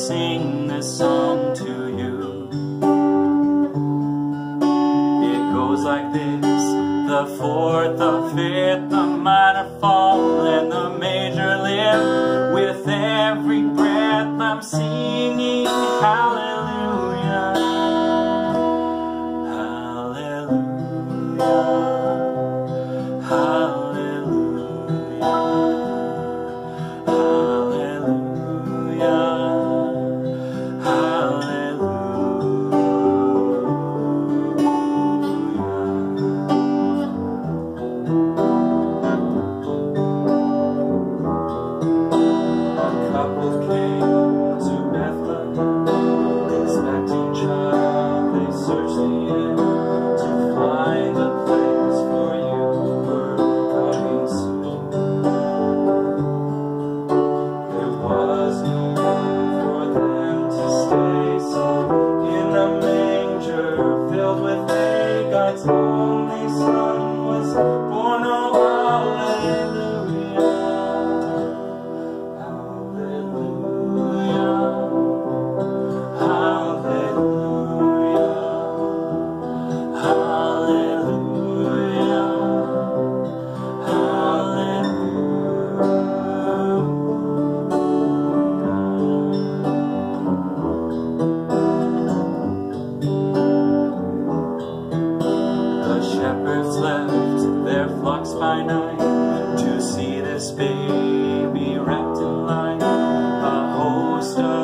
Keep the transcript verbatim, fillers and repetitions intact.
sing this song to you. It goes like this: the fourth, the fifth, the minor fall, and the major lift. With every breath I'm singing hallelujah, hallelujah, hallelujah, hallelujah, hallelujah. A couple came to Bethlehem, expecting child. They searched the inn to find a place, for you were coming soon. There was no room for them to stay, so in a manger filled with hay, God's only Son was born. Oh, hallelujah, hallelujah, hallelujah, hallelujah, hallelujah. The shepherds left their flocks by night to see this baby wrapped in light. A host of